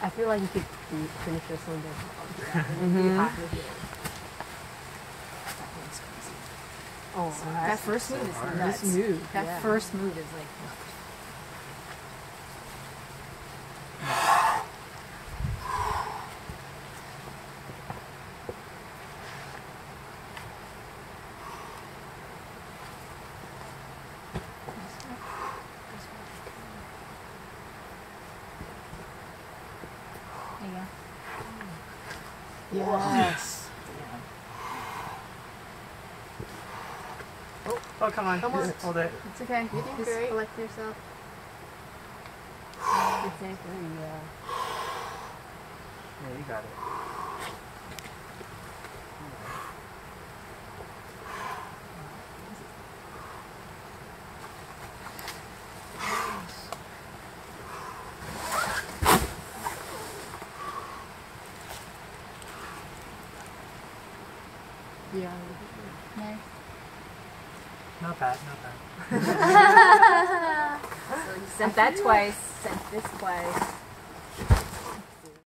I feel like you could finish this one there. Oh, That first move is nuts. That first move is like. There you go. yes. Oh, come on. Come on. Just hold it. It's okay. You did Just great. collect yourself. Exactly. Yeah. Yeah, you got it. Yeah. Nice. Not bad, not bad. So you sent that twice, sent this twice.